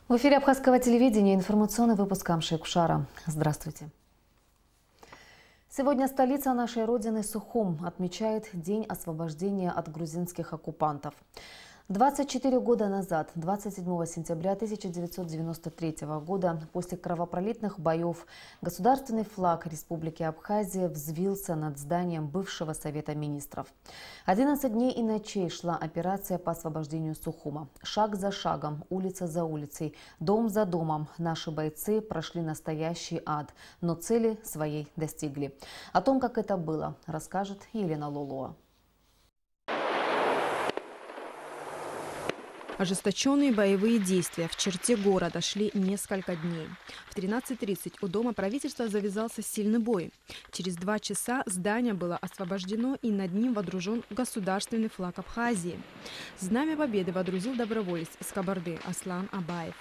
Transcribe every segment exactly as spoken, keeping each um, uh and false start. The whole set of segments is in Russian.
В эфире Абхазского телевидения информационный выпуск Амши-Кушара. Здравствуйте. Сегодня столица нашей родины Сухум отмечает День освобождения от грузинских оккупантов. двадцать четыре года назад, двадцать седьмого сентября тысяча девятьсот девяносто третьего года, после кровопролитных боев, государственный флаг Республики Абхазия взвился над зданием бывшего Совета министров. одиннадцать дней и ночей шла операция по освобождению Сухума. Шаг за шагом, улица за улицей, дом за домом наши бойцы прошли настоящий ад, но цели своей достигли. О том, как это было, расскажет Елена Лолуа. Ожесточенные боевые действия в черте города шли несколько дней. В тринадцать тридцать у Дома правительства завязался сильный бой. Через два часа здание было освобождено, и над ним водружен государственный флаг Абхазии. Знамя победы водрузил доброволец из Кабарды Аслан Абаев.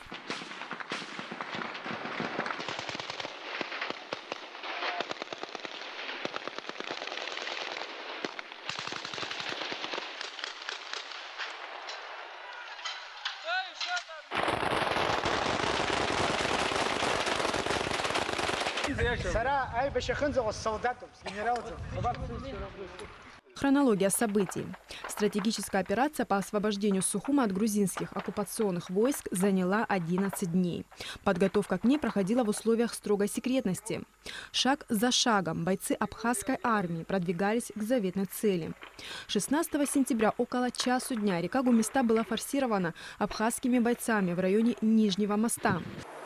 Хронология событий. Стратегическая операция по освобождению Сухума от грузинских оккупационных войск заняла одиннадцать дней. Подготовка к ней проходила в условиях строгой секретности. Шаг за шагом бойцы абхазской армии продвигались к заветной цели. шестнадцатого сентября около часу дня река Гумиста была форсирована абхазскими бойцами в районе Нижнего моста.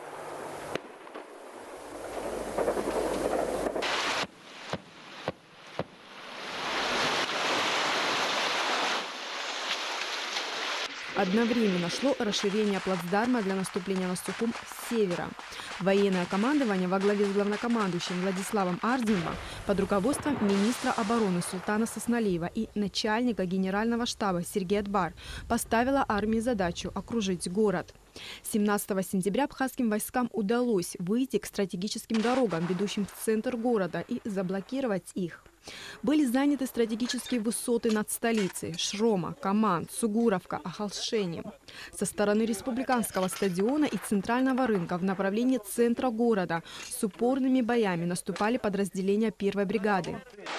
Одновременно шло расширение плацдарма для наступления на Сухум с севера. Военное командование во главе с главнокомандующим Владиславом Ардзинбо под руководством министра обороны Султана Сосналиева и начальника генерального штаба Сергея Дбар поставило армии задачу окружить город. семнадцатого сентября абхазским войскам удалось выйти к стратегическим дорогам, ведущим в центр города, и заблокировать их. Были заняты стратегические высоты над столицей – Шрома, Каман, Сугуровка, Ахалшени. Со стороны республиканского стадиона и центрального рынка в направлении центра города с упорными боями наступали подразделения первой бригады.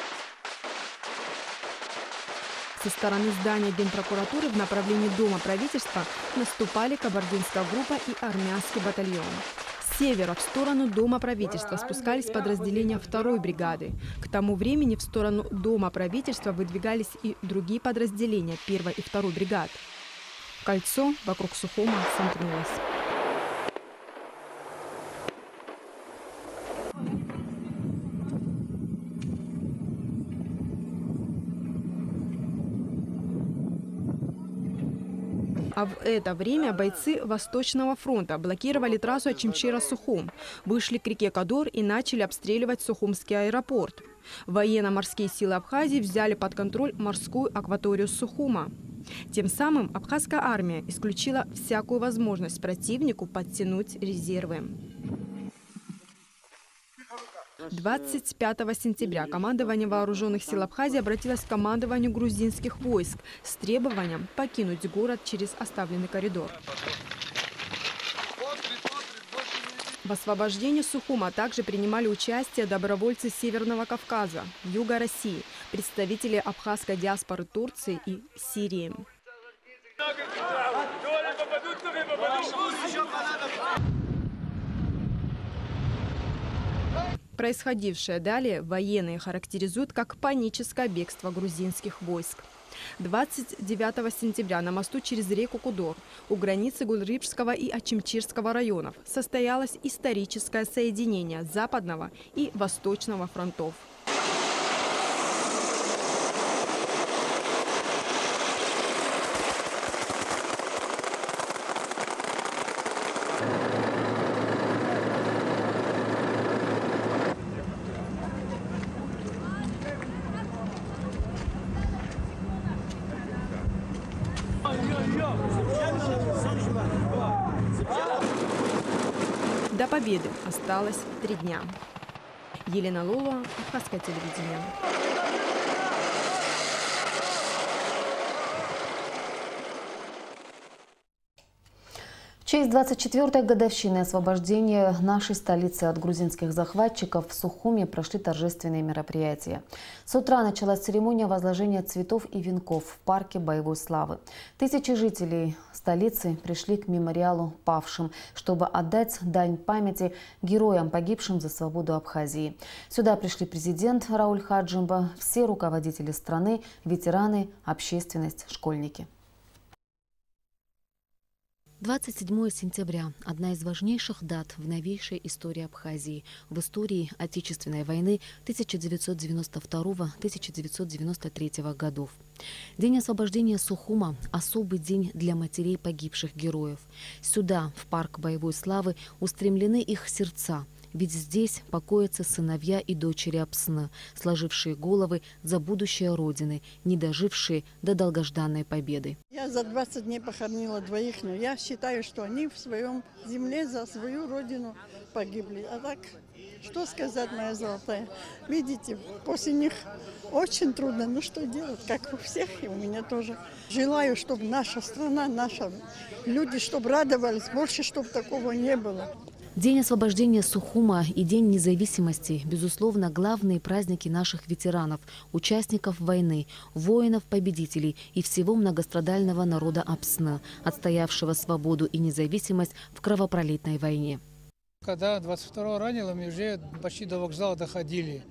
Со стороны здания Генпрокуратуры в направлении Дома правительства наступали кабардинская группа и армянский батальон. С севера в сторону Дома правительства спускались подразделения второй бригады. К тому времени в сторону Дома правительства выдвигались и другие подразделения первой и второй бригад. Кольцо вокруг Сухума сомкнулось. А в это время бойцы Восточного фронта блокировали трассу Очимчира-Сухум, вышли к реке Кадор и начали обстреливать Сухумский аэропорт. Военно-морские силы Абхазии взяли под контроль морскую акваторию Сухума. Тем самым абхазская армия исключила всякую возможность противнику подтянуть резервы. двадцать пятого сентября командование вооруженных сил Абхазии обратилось к командованию грузинских войск с требованием покинуть город через оставленный коридор. В освобождении Сухума также принимали участие добровольцы Северного Кавказа, Юга России, представители абхазской диаспоры Турции и Сирии. Происходившее далее военные характеризуют как паническое бегство грузинских войск. двадцать девятого сентября на мосту через реку Кудор у границы Гулрипшского и Очимчирского районов состоялось историческое соединение Западного и Восточного фронтов. До победы осталось три дня. Елена Лолуа, Абхазское телевидение. честь двадцать четвёртой годовщины освобождения нашей столицы от грузинских захватчиков в Сухуме прошли торжественные мероприятия. С утра началась церемония возложения цветов и венков в парке боевой славы. Тысячи жителей столицы пришли к мемориалу павшим, чтобы отдать дань памяти героям, погибшим за свободу Абхазии. Сюда пришли президент Рауль Хаджимба, все руководители страны, ветераны, общественность, школьники. двадцать седьмое сентября – одна из важнейших дат в новейшей истории Абхазии, в истории Отечественной войны тысяча девятьсот девяносто второго — тысяча девятьсот девяносто третьего годов. День освобождения Сухума – особый день для матерей погибших героев. Сюда, в парк боевой славы, устремлены их сердца. Ведь здесь покоятся сыновья и дочери Апсны, сложившие головы за будущее Родины, не дожившие до долгожданной победы. Я за двадцать дней похоронила двоих, но я считаю, что они в своем земле за свою Родину погибли. А так, что сказать, моя золотая? Видите, после них очень трудно, но что делать, как у всех, и у меня тоже. Желаю, чтобы наша страна, наши люди, чтобы радовались, больше, чтобы такого не было. День освобождения Сухума и День независимости – безусловно, главные праздники наших ветеранов, участников войны, воинов-победителей и всего многострадального народа Апсны, отстоявшего свободу и независимость в кровопролитной войне. Когда двадцать второго ранило, мы уже почти до вокзала доходили.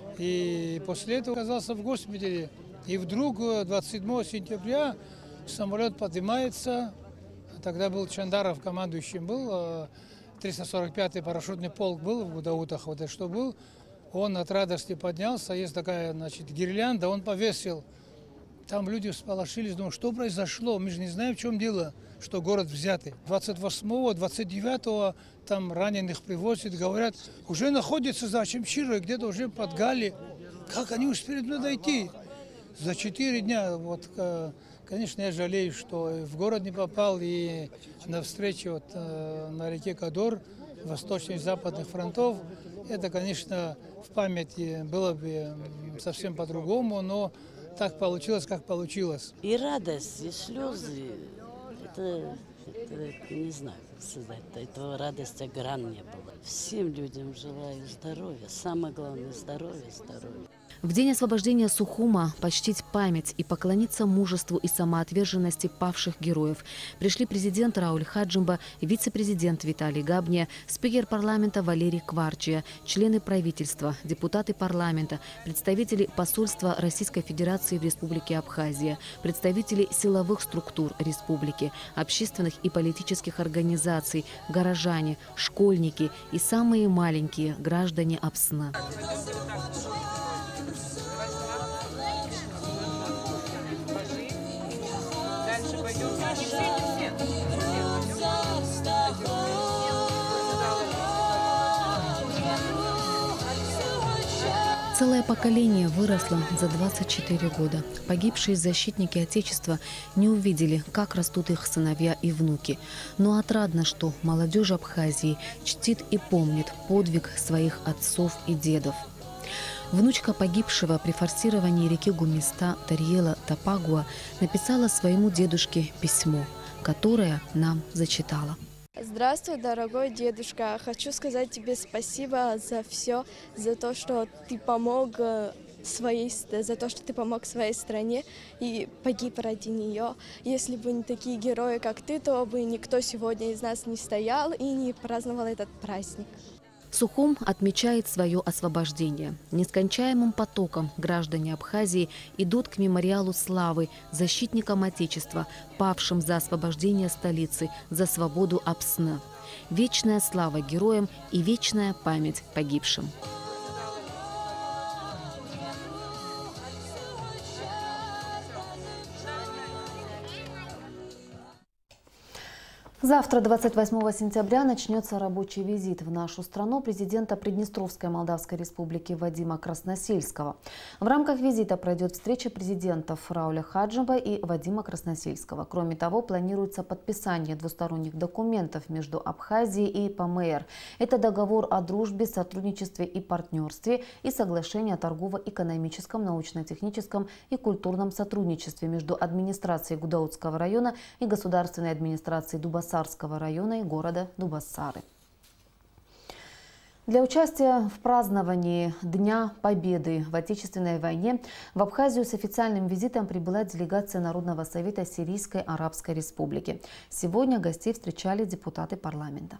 И после этого оказался в госпитале. И вдруг двадцать седьмого сентября самолет поднимается. Тогда был Чандаров командующим, был триста сорок пятый парашютный полк был в Гудаутах, вот это что был, он от радости поднялся, есть такая, значит, гирлянда, он повесил. Там люди всполошились, думают, что произошло, мы же не знаем, в чем дело, что город взятый. двадцать восьмого — двадцать девятого там раненых привозят, говорят, уже находятся за Чемчирой, где-то уже под Гали. Как они успели туда дойти? За четыре дня, вот, конечно, я жалею, что в город не попал, и на встрече вот, на реке Кадор, восточных и западных фронтов, это, конечно, в памяти было бы совсем по-другому, но так получилось, как получилось. И радость, и слезы, это, это не знаю, как сказать, этого радости гран не было. Всем людям желаю здоровья, самое главное здоровье, здоровье. В день освобождения Сухума почтить память и поклониться мужеству и самоотверженности павших героев пришли президент Рауль Хаджимба, вице-президент Виталий Габния, спикер парламента Валерий Кварчия, члены правительства, депутаты парламента, представители посольства Российской Федерации в Республике Абхазия, представители силовых структур республики, общественных и политических организаций, горожане, школьники и самые маленькие граждане Апсны. Целое поколение выросло за двадцать четыре года. Погибшие защитники Отечества не увидели, как растут их сыновья и внуки. Но отрадно, что молодежь Абхазии чтит и помнит подвиг своих отцов и дедов. Внучка погибшего при форсировании реки Гумиста Тариела Тапагуа написала своему дедушке письмо, которое нам зачитала. Здравствуй, дорогой дедушка. Хочу сказать тебе спасибо за все, за то, что ты помог своей, за то, что ты помог своей стране и погиб ради нее. Если бы не такие герои, как ты, то бы никто сегодня из нас не стоял и не праздновал этот праздник. Сухум отмечает свое освобождение. Нескончаемым потоком граждане Абхазии идут к мемориалу славы защитникам Отечества, павшим за освобождение столицы, за свободу Апсны. Вечная слава героям и вечная память погибшим. Завтра, двадцать восьмого сентября, начнется рабочий визит в нашу страну президента Приднестровской Молдавской Республики Вадима Красносельского. В рамках визита пройдет встреча президентов Рауля Хаджимба и Вадима Красносельского. Кроме того, планируется подписание двусторонних документов между Абхазией и ПМР. Это договор о дружбе, сотрудничестве и партнерстве и соглашение о торгово-экономическом, научно-техническом и культурном сотрудничестве между администрацией Гудаутского района и государственной администрацией Дубаса Дубассарского района и города Дубассары. Для участия в праздновании Дня Победы в Отечественной войне в Абхазию с официальным визитом прибыла делегация Народного совета Сирийской Арабской Республики. Сегодня гостей встречали депутаты парламента.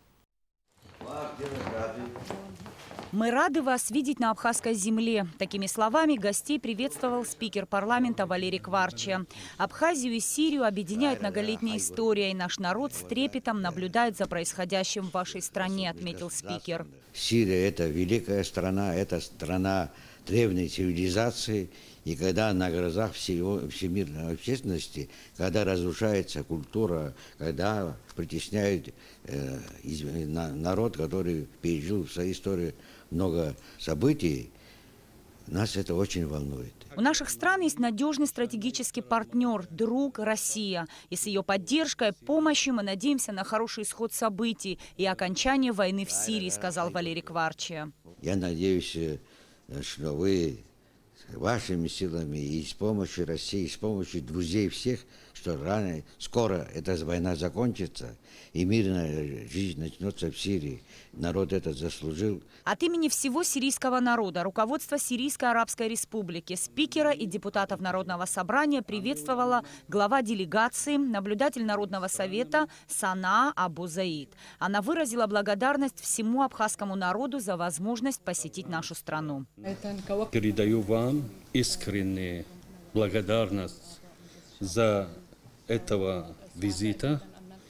Мы рады вас видеть на абхазской земле. Такими словами гостей приветствовал спикер парламента Валерий Кварча. Абхазию и Сирию объединяет многолетняя история, и наш народ с трепетом наблюдает за происходящим в вашей стране, отметил спикер. Сирия – это великая страна, это страна древней цивилизации. И когда на глазах всего, всемирной общественности, когда разрушается культура, когда притесняют э, из, на, народ, который пережил в своей истории много событий, нас это очень волнует. У наших стран есть надежный стратегический партнер, друг Россия. И с ее поддержкой, помощью мы надеемся на хороший исход событий и окончание войны в Сирии, сказал Валерий Кварча. Я надеюсь, что вы вашими силами и с помощью России, и с помощью друзей всех, что рано, скоро эта война закончится и мирная жизнь начнется в Сирии. Народ это заслужил. От имени всего сирийского народа руководство Сирийской Арабской Республики, спикера и депутатов Народного собрания приветствовала глава делегации, наблюдатель Народного совета Санаа Абу Заид. Она выразила благодарность всему абхазскому народу за возможность посетить нашу страну. Передаю вам искреннюю благодарность за этого визита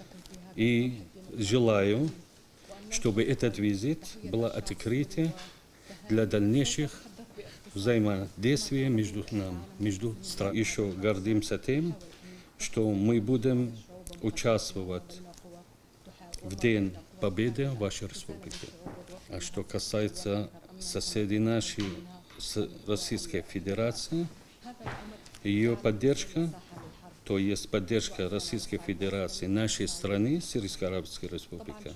и желаю, чтобы этот визит был открытым для дальнейших взаимодействий между нами, между странами. Еще гордимся тем, что мы будем участвовать в День Победы в вашей республике. А что касается соседей нашей с Российской Федерацией, ее поддержка, то есть поддержка Российской Федерации нашей страны, Сирийской Арабской Республики,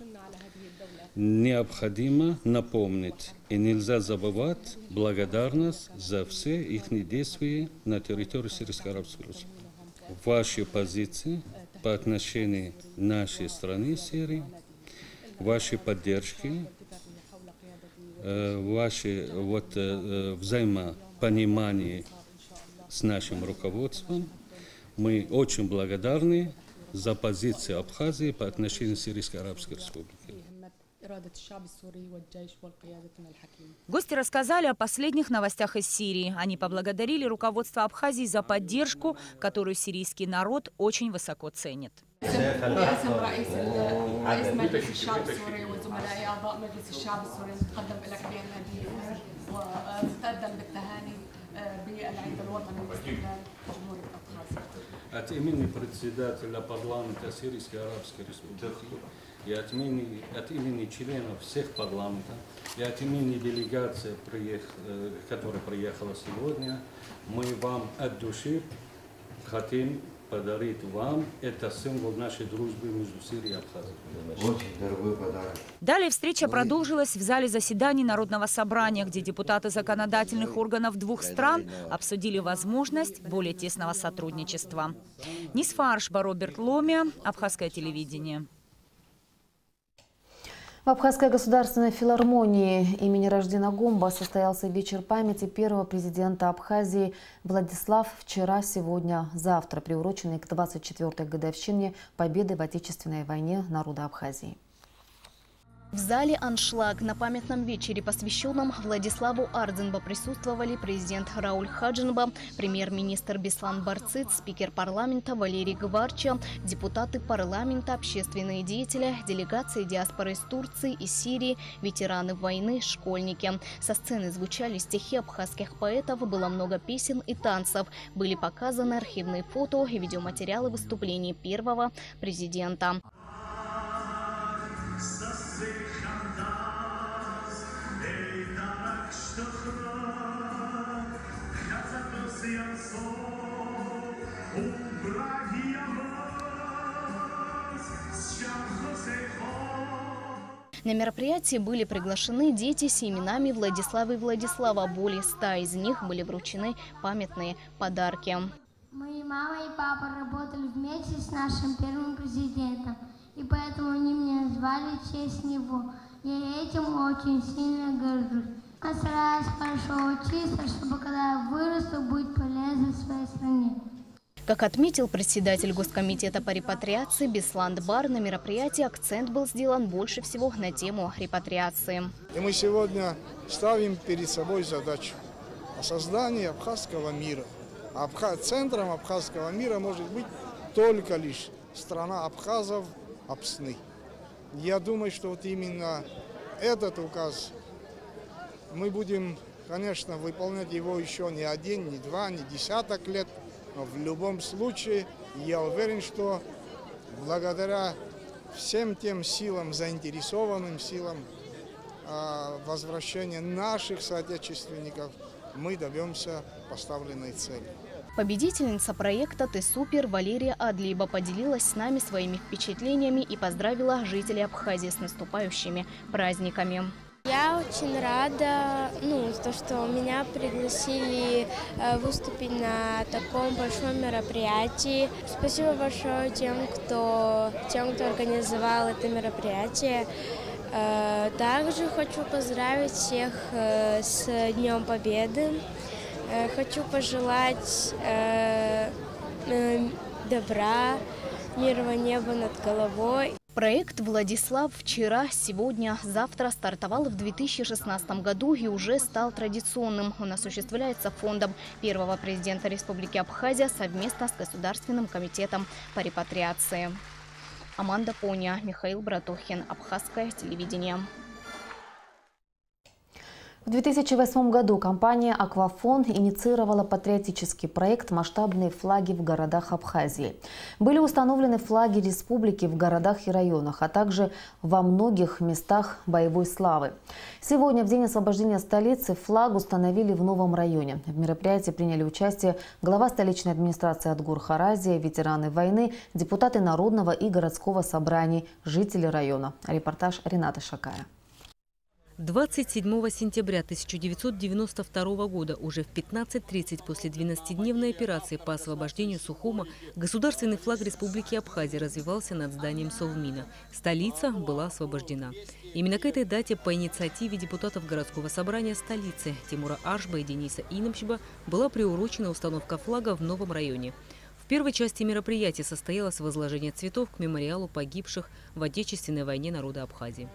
необходимо напомнить и нельзя забывать благодарность за все их действия на территории Сирийской Арабской Республики. Ваши позиции по отношению к нашей стране Сирии, ваши поддержки, ваше вот, взаимопонимание с нашим руководством. Мы очень благодарны за позицию Абхазии по отношению к Сирийской Арабской Республике. Гости рассказали о последних новостях из Сирии. Они поблагодарили руководство Абхазии за поддержку, которую сирийский народ очень высоко ценит. От имени председателя парламента Сирийской Арабской Республики и от имени, от имени членов всех парламентов и от имени делегации, которая приехала сегодня, мы вам от души хотим подарить вам. Это символ нашей дружбы между Сирией и Абхазией. Очень дорогой подарок. Далее встреча продолжилась в зале заседаний Народного собрания, где депутаты законодательных органов двух стран обсудили возможность более тесного сотрудничества. Нисфа Аршба, Роберт Ломия, Абхазское телевидение. В Абхазской государственной филармонии имени Раждина Гомба состоялся вечер памяти первого президента Абхазии Владислав вчера, сегодня, завтра, приуроченный к двадцать четвёртой годовщине победы в Отечественной войне народа Абхазии. В зале «Аншлаг» на памятном вечере, посвященном Владиславу Ардзинбо, присутствовали президент Рауль Хаджинба, премьер-министр Беслан Барцит, спикер парламента Валерий Кварча, депутаты парламента, общественные деятели, делегации диаспоры из Турции и Сирии, ветераны войны, школьники. Со сцены звучали стихи абхазских поэтов, было много песен и танцев. Были показаны архивные фото и видеоматериалы выступлений первого президента. На мероприятии были приглашены дети с именами Владислава и Владислава. Более ста из них были вручены памятные подарки. Мы, мама и папа, работали вместе с нашим первым президентом. и поэтому они меня звали в честь него. Я этим очень сильно горжусь. Постараюсь хорошо учиться, чтобы когда я вырасту, быть полезной своей стране. Как отметил председатель Госкомитета по репатриации Беслан Бар, на мероприятии акцент был сделан больше всего на тему репатриации. И мы сегодня ставим перед собой задачу о создании абхазского мира. Абха... Центром абхазского мира может быть только лишь страна абхазов, Апсны. Я думаю, что вот именно этот указ мы будем, конечно, выполнять его еще не один, не два, не десяток лет. Но в любом случае, я уверен, что благодаря всем тем силам, заинтересованным силам э, возвращения наших соотечественников, мы добьемся поставленной цели. Победительница проекта «Ты супер» Валерия Адлиба поделилась с нами своими впечатлениями и поздравила жителей Абхазии с наступающими праздниками. Я очень рада, ну, то, что меня пригласили э, выступить на таком большом мероприятии. Спасибо большое тем, кто, тем, кто организовал это мероприятие. Э, также хочу поздравить всех э, с Днем Победы. Э, хочу пожелать э, э, добра, мирного неба над головой. Проект «Владислав» вчера, сегодня, завтра стартовал в две тысячи шестнадцатом году и уже стал традиционным. Он осуществляется фондом первого президента Республики Абхазия совместно с Государственным комитетом по репатриации. Аманда Поня, Михаил Братухин, Абхазское телевидение. В две тысячи восьмом году компания «Аквафон» инициировала патриотический проект «Масштабные флаги в городах Абхазии». Были установлены флаги республики в городах и районах, а также во многих местах боевой славы. Сегодня, в день освобождения столицы, флаг установили в новом районе. В мероприятии приняли участие глава столичной администрации Адгур Харазия, ветераны войны, депутаты Народного и городского собраний, жители района. Репортаж Ренаты Шакая. двадцать седьмого сентября тысяча девятьсот девяносто второго года, уже в пятнадцать тридцать после двенадцатидневной операции по освобождению Сухума, государственный флаг Республики Абхазия развивался над зданием Совмина. Столица была освобождена. Именно к этой дате по инициативе депутатов городского собрания столицы Тимура Ашба и Дениса Инамчба была приурочена установка флага в новом районе. В первой части мероприятия состоялось возложение цветов к мемориалу погибших в Отечественной войне народа Абхазии.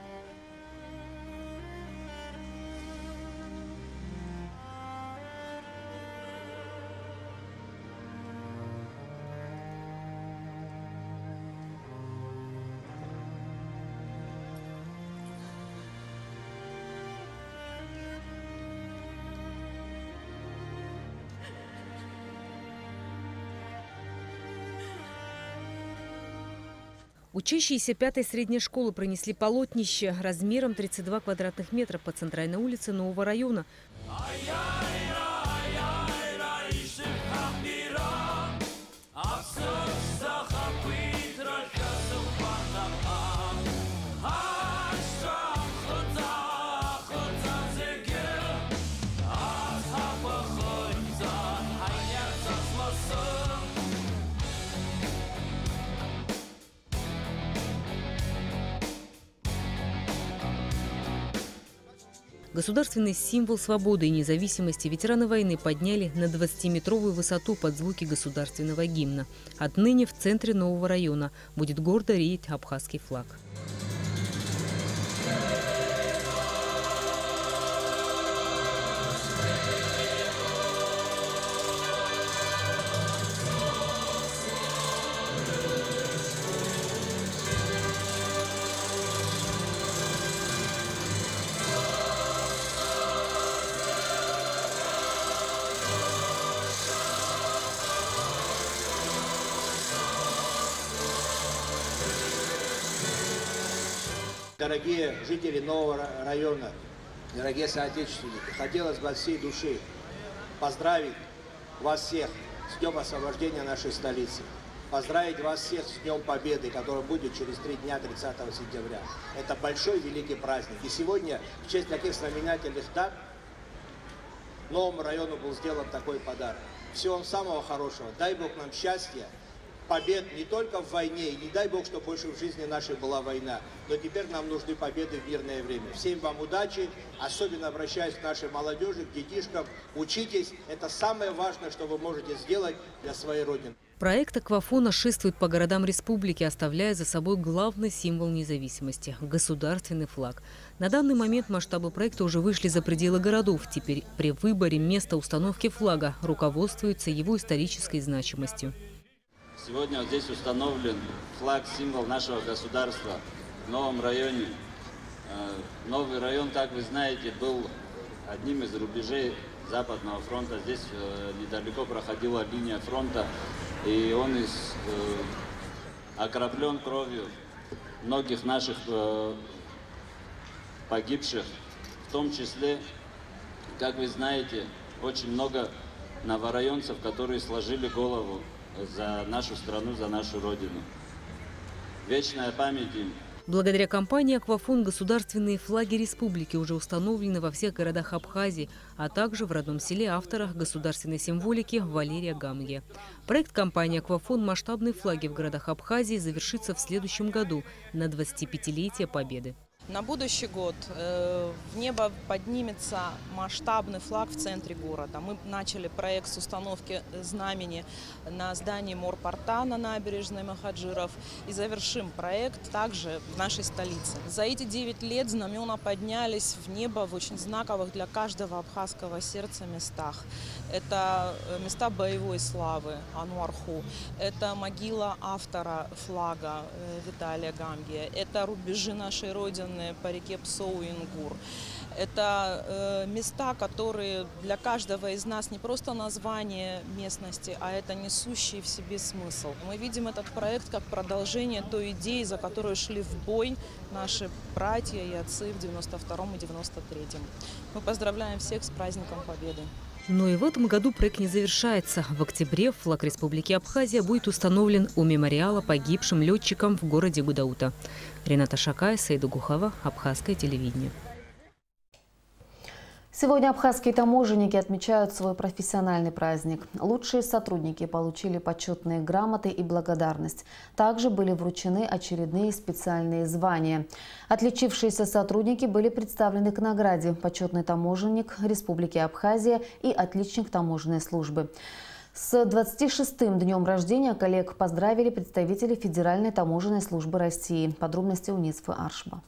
Учащиеся пятой средней школы пронесли полотнище размером тридцать два квадратных метра по центральной улице нового района. Государственный символ свободы и независимости ветераны войны подняли на двадцатиметровую высоту под звуки государственного гимна. Отныне в центре нового района будет гордо реять абхазский флаг. Дорогие жители нового района, дорогие соотечественники, хотелось бы от всей души поздравить вас всех с Днем освобождения нашей столицы. Поздравить вас всех с Днем Победы, который будет через три дня, тридцатого сентября. Это большой великий праздник. И сегодня, в честь таких знаменательных дат, новому району был сделан такой подарок. Всего вам самого хорошего. Дай Бог нам счастья побед не только в войне, и не дай Бог, что больше в жизни нашей была война, но теперь нам нужны победы в мирное время. Всем вам удачи, особенно обращаюсь к нашей молодежи, к детишкам. Учитесь, это самое важное, что вы можете сделать для своей Родины. Проект «Аквафона» шествует по городам республики, оставляя за собой главный символ независимости – государственный флаг. На данный момент масштабы проекта уже вышли за пределы городов. Теперь при выборе места установки флага руководствуются его исторической значимостью. Сегодня вот здесь установлен флаг, символ нашего государства в новом районе. Новый район, как вы знаете, был одним из рубежей Западного фронта. Здесь недалеко проходила линия фронта. И он из, э, окроплен кровью многих наших э, погибших, в том числе, как вы знаете, очень много новорайонцев, которые сложили голову за нашу страну, за нашу Родину. Вечная память им. Благодаря компании «Аквафон» государственные флаги республики уже установлены во всех городах Абхазии, а также в родном селе автора государственной символики Валерия Гамге. Проект компании «Аквафон» «Масштабные флаги в городах Абхазии» завершится в следующем году на двадцатипятилетие Победы. На будущий год э, в небо поднимется масштабный флаг в центре города. Мы начали проект с установки знамени на здании морпорта на набережной Махаджиров и завершим проект также в нашей столице. За эти девять лет знамена поднялись в небо в очень знаковых для каждого абхазского сердца местах. Это места боевой славы Ануарху, это могила автора флага э, Виталия Гамге, это рубежи нашей Родины по реке Псоу и Ингур. Это э, места, которые для каждого из нас не просто название местности, а это несущий в себе смысл. Мы видим этот проект как продолжение той идеи, за которую шли в бой наши братья и отцы в девяносто втором и девяносто третьем. Мы поздравляем всех с праздником Победы. Но и в этом году проект не завершается. В октябре флаг Республики Абхазия будет установлен у мемориала погибшим летчикам в городе Гудаута. Рената Шакай, Саиду Гухова, Абхазское телевидение. Сегодня абхазские таможенники отмечают свой профессиональный праздник. Лучшие сотрудники получили почетные грамоты и благодарность. Также были вручены очередные специальные звания. Отличившиеся сотрудники были представлены к награде: почетный таможенник Республики Абхазия и отличник таможенной службы. С двадцать шестым днем рождения коллег поздравили представители Федеральной таможенной службы России. Подробности у Нисфы Аршба.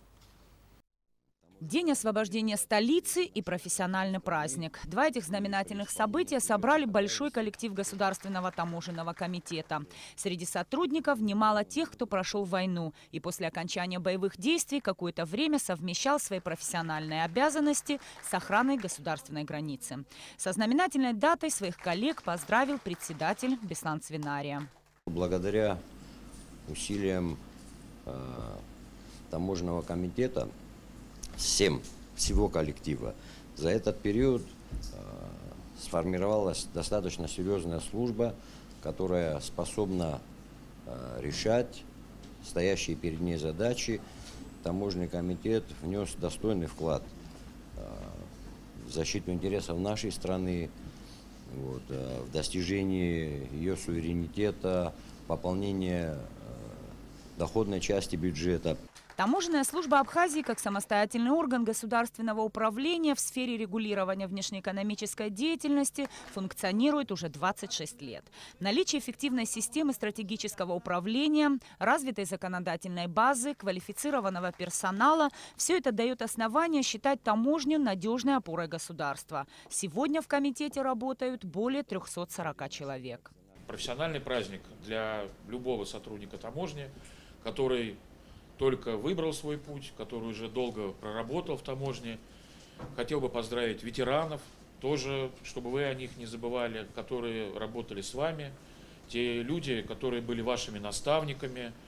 День освобождения столицы и профессиональный праздник. Два этих знаменательных события собрали большой коллектив Государственного таможенного комитета. Среди сотрудников немало тех, кто прошел войну и после окончания боевых действий какое-то время совмещал свои профессиональные обязанности с охраной государственной границы. Со знаменательной датой своих коллег поздравил председатель Беслан Цвинария. Благодаря усилиям э, таможенного комитета, всем, всего коллектива, за этот период э, сформировалась достаточно серьезная служба, которая способна э, решать стоящие перед ней задачи. Таможенный комитет внес достойный вклад э, в защиту интересов нашей страны, вот, э, в достижении ее суверенитета, пополнение э, доходной части бюджета. Таможенная служба Абхазии как самостоятельный орган государственного управления в сфере регулирования внешнеэкономической деятельности функционирует уже двадцать шесть лет. Наличие эффективной системы стратегического управления, развитой законодательной базы, квалифицированного персонала – все это дает основание считать таможню надежной опорой государства. Сегодня в комитете работают более трёхсот сорока человек. Профессиональный праздник для любого сотрудника таможни, который только выбрал свой путь, который уже долго проработал в таможне. Хотел бы поздравить ветеранов, тоже, чтобы вы о них не забывали, которые работали с вами, те люди, которые были вашими наставниками,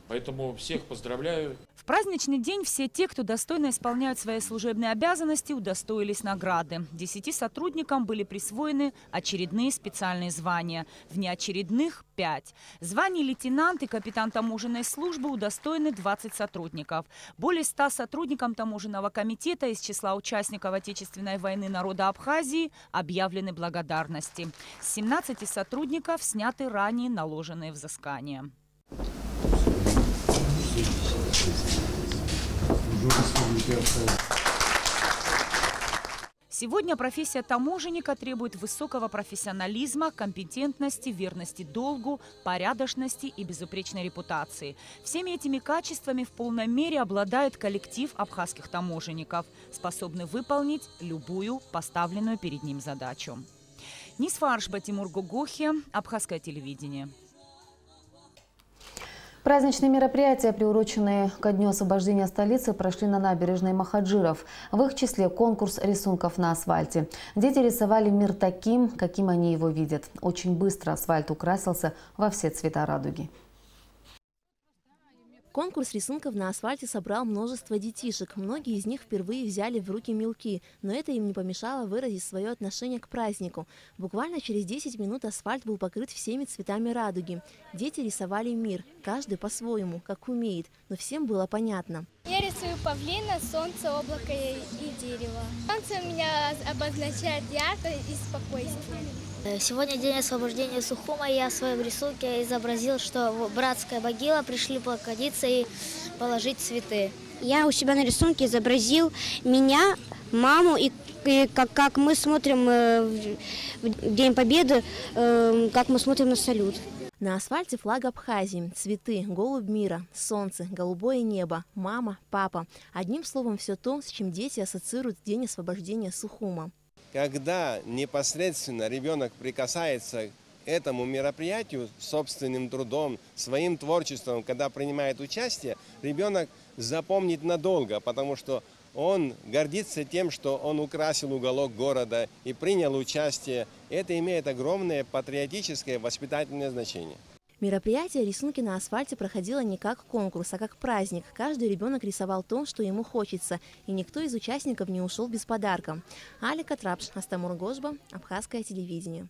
Поэтому всех поздравляю. В праздничный день все те, кто достойно исполняют свои служебные обязанности, удостоились награды. Десяти сотрудникам были присвоены очередные специальные звания. Внеочередных – пять. Званий лейтенант и капитан таможенной службы удостоены двадцать сотрудников. Более ста сотрудникам таможенного комитета из числа участников Отечественной войны народа Абхазии объявлены благодарности. С семнадцати сотрудников сняты ранее наложенные взыскания. Сегодня профессия таможенника требует высокого профессионализма, компетентности, верности долгу, порядочности и безупречной репутации. Всеми этими качествами в полной мере обладает коллектив абхазских таможенников, способный выполнить любую поставленную перед ним задачу. Нисфа Аршба, Тимур Гогохи, Абхазское телевидение. Праздничные мероприятия, приуроченные ко дню освобождения столицы, прошли на набережной Махаджиров. В их числе конкурс рисунков на асфальте. Дети рисовали мир таким, каким они его видят. Очень быстро асфальт украсился во все цвета радуги. Конкурс рисунков на асфальте собрал множество детишек. Многие из них впервые взяли в руки мелки, но это им не помешало выразить свое отношение к празднику. Буквально через десять минут асфальт был покрыт всеми цветами радуги. Дети рисовали мир, каждый по-своему, как умеет, но всем было понятно. Я рисую павлина, солнце, облако и дерево. Солнце у меня обозначает яркость и спокойствие. Сегодня день освобождения Сухума. Я в своем рисунке изобразил, что братская могила, пришли поклониться и положить цветы. Я у себя на рисунке изобразил меня, маму, и, и как, как мы смотрим э, в День Победы, э, как мы смотрим на салют. На асфальте флаг Абхазии, цветы, голубь мира, солнце, голубое небо, мама, папа. Одним словом, все то, с чем дети ассоциируют день освобождения Сухума. Когда непосредственно ребенок прикасается к этому мероприятию собственным трудом, своим творчеством, когда принимает участие, ребенок запомнит надолго, потому что он гордится тем, что он украсил уголок города и принял участие. Это имеет огромное патриотическое воспитательное значение. Мероприятие «Рисунки на асфальте» проходило не как конкурс, а как праздник. Каждый ребенок рисовал то, что ему хочется, и никто из участников не ушел без подарка. Алика Трапш, Астамур Гожба, Абхазское телевидение.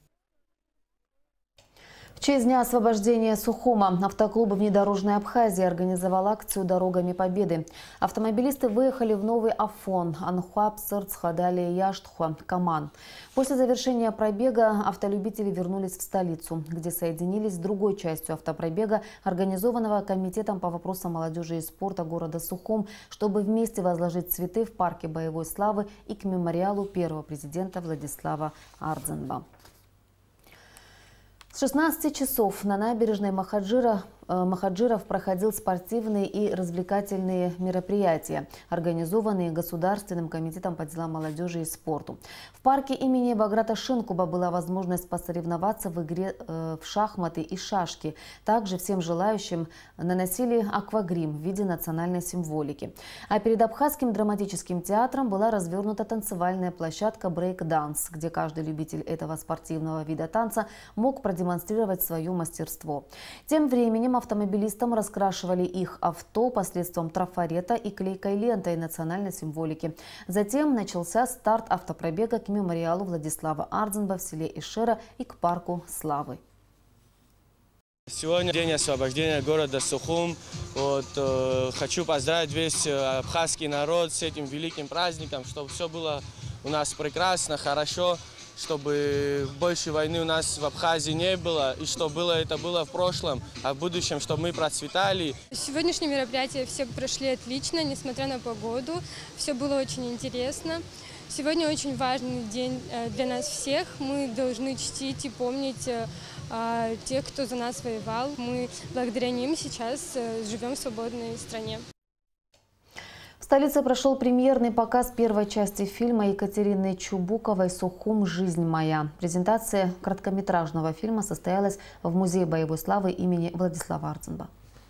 В честь дня освобождения Сухума автоклуб «Внедорожная Абхазия» организовал акцию «Дорогами Победы». Автомобилисты выехали в Новый Афон, Анхуап, Сырцхадали, Яштхуа, Каман. После завершения пробега автолюбители вернулись в столицу, где соединились с другой частью автопробега, организованного Комитетом по вопросам молодежи и спорта города Сухум, чтобы вместе возложить цветы в парке боевой славы и к мемориалу первого президента Владислава Ардзенба. С шестнадцати часов на набережной Махаджира, э, Махаджиров проходил спортивные и развлекательные мероприятия, организованные Государственным комитетом по делам молодежи и спорту. В парке имени Баграта Шинкуба была возможность посоревноваться в игре э, в шахматы и шашки. Также всем желающим наносили аквагрим в виде национальной символики. А перед Абхазским драматическим театром была развернута танцевальная площадка «Брейк-данс», где каждый любитель этого спортивного вида танца мог продемонстрировать свое мастерство. Тем временем автомобилистам раскрашивали их авто посредством трафарета и клейкой лентой национальной символики. Затем начался старт автопробега к мемориалу Владислава Ардзенба в селе Ишера и к парку Славы. Сегодня день освобождения города Сухум. Вот, э, хочу поздравить весь абхазский народ с этим великим праздником, чтобы все было у нас прекрасно, хорошо, чтобы больше войны у нас в Абхазии не было, и чтобы было, это было в прошлом, а в будущем, чтобы мы процветали. Сегодняшнее мероприятие все прошли отлично, несмотря на погоду. Все было очень интересно. Сегодня очень важный день для нас всех. Мы должны чтить и помнить тех, кто за нас воевал. Мы благодаря ним сейчас живем в свободной стране. В столице прошел премьерный показ первой части фильма Екатерины Чубуковой «Сухум. Жизнь моя». Презентация короткометражного фильма состоялась в Музее боевой славы имени Владислава Ардзенба.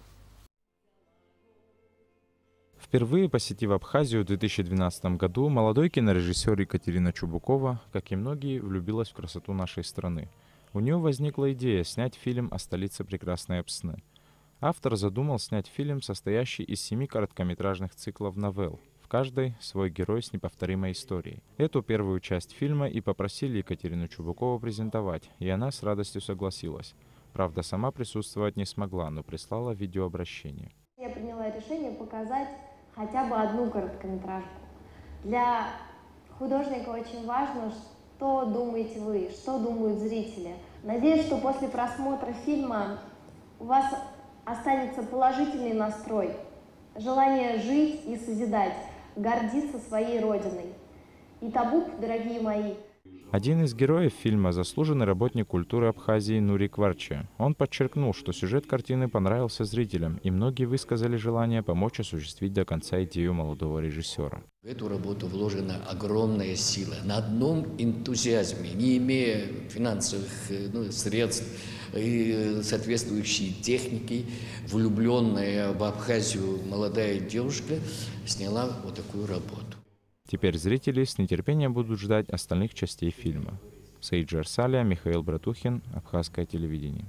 Впервые посетив Абхазию в две тысячи двенадцатом году, молодой кинорежиссер Екатерина Чубукова, как и многие, влюбилась в красоту нашей страны. У нее возникла идея снять фильм о столице прекрасной Абсны. Автор задумал снять фильм, состоящий из семи короткометражных циклов новелл. В каждой свой герой с неповторимой историей. Эту первую часть фильма и попросили Екатерину Чубукову презентовать, и она с радостью согласилась. Правда, сама присутствовать не смогла, но прислала видеообращение. Я приняла решение показать хотя бы одну короткометражку. Для художника очень важно, что думаете вы, что думают зрители. Надеюсь, что после просмотра фильма у вас останется положительный настрой, желание жить и созидать, гордиться своей родиной. И Табук, дорогие мои. Один из героев фильма – заслуженный работник культуры Абхазии Нурик Варче. Он подчеркнул, что сюжет картины понравился зрителям, и многие высказали желание помочь осуществить до конца идею молодого режиссера. В эту работу вложена огромная сила. На одном энтузиазме, не имея финансовых ну, средств и соответствующей техники, влюбленная в Абхазию молодая девушка сняла вот такую работу. Теперь зрители с нетерпением будут ждать остальных частей фильма. Саид Джарсалия, Михаил Братухин, Абхазское телевидение.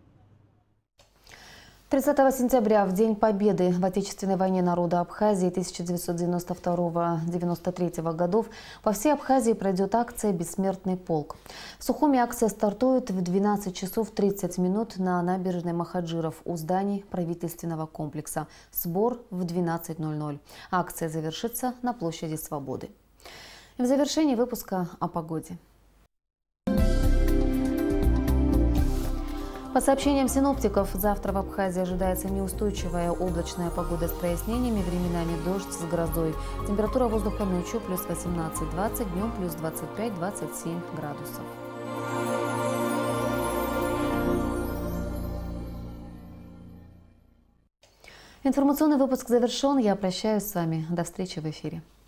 тридцатого сентября, в День Победы в Отечественной войне народа Абхазии тысяча девятьсот девяносто второго — девяносто третьего годов, по всей Абхазии пройдет акция «Бессмертный полк». В Сухуме акция стартует в двенадцать часов тридцать минут на набережной Махаджиров у зданий правительственного комплекса. Сбор в двенадцать ноль ноль. Акция завершится на площади Свободы. И в завершении выпуска о погоде. По сообщениям синоптиков, завтра в Абхазии ожидается неустойчивая облачная погода с прояснениями, временами дождь с грозой. Температура воздуха ночью плюс восемнадцать — двадцать, днем плюс двадцать пять — двадцать семь градусов. Информационный выпуск завершен. Я прощаюсь с вами. До встречи в эфире.